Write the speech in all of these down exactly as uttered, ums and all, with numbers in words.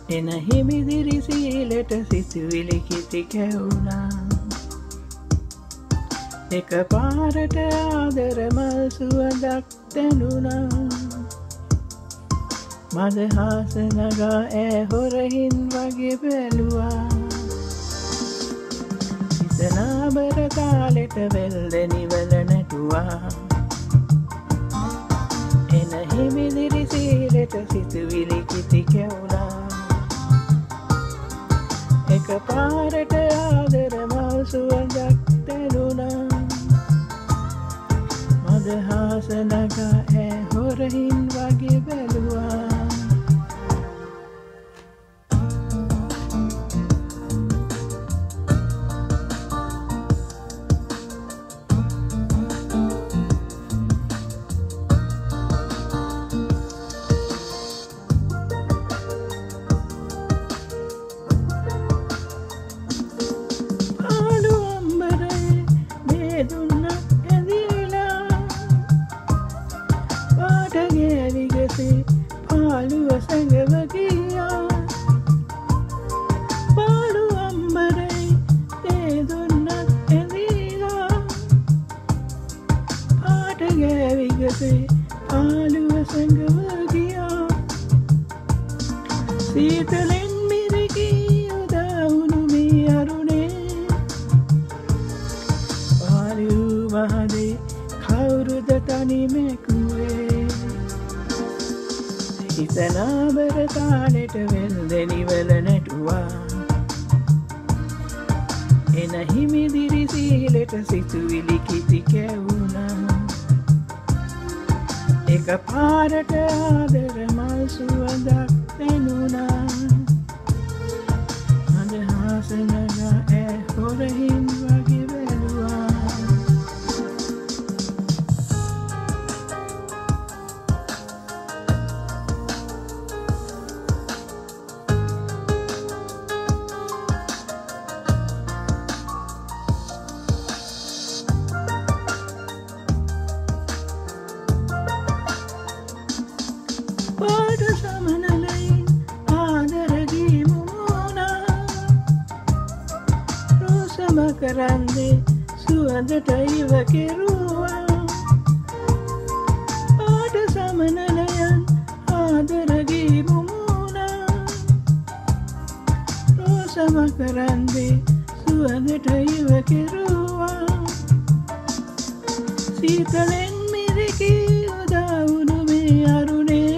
එන හිමිදිරි සීලට සිතුවිලි කිති කැවුනා එක පාරට ආදර මල් සුවඳක් දැනුණා මදහස නගා ඈ හොරහින් වගේ බැලුවා හිතනාබර කාලෙට වෙල්දෙනිවල නැටුවා එන හිමිදිරි සීලට සිතුවිලි කිති කැවුනා එක පාරට ආදර මල් සුවඳක් දැනුණා මදහස නගා ඈ හොරහින් වගේ බැලුවා පාළුව සැඟව ගියා පාළු අම්බරේ තේ දුන්නත් ඇඳීලා පාට ගෑවි ගසේ පාළුව සැඟව ගියා සීතලෙන් මිරිකී උදාවුණු මේ අරුණේ පාළු මහදේ කවුරුද තනිමෙකුවේ හිතනාබර කාලෙට වෙල්දෙනිවල නැටුවා එන හිමිදිරි සීලට සිතුවිලි කිති කැවුනා එක පාරට ආදර මල් සුවඳක් දැනුණා මදහස නගා ඈ හොරහින් වගේ බැලුවා පාට සමනලයින් ආදරගී මුමුණා රෝසම කරන්දේ සුවඳට ඉව කෙරුවා පාට සමනලයන් ආදරගී මුමුණා රෝසම කරන්දේ සුවඳට ඉව කෙරුවා සීතලෙන් මිරිකී උදාවුණු මේ අරුණේ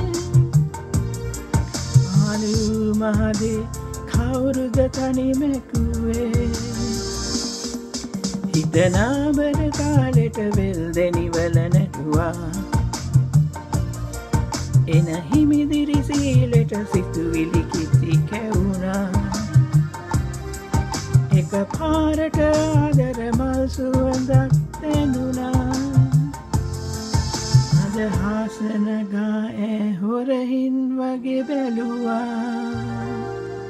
මහදේ කවුරුද තනිමෙකුවේ හිතනාබර කාලෙට වෙල්දෙනිවල නැටුවා එන හිමිදිරි සීලට සිතුවිලි කිති කැවුනා එක පාරට ආදර මල් සුවඳක් දැනුණා මදහස නගා ඈ හොරහින් වගේ බැලුවා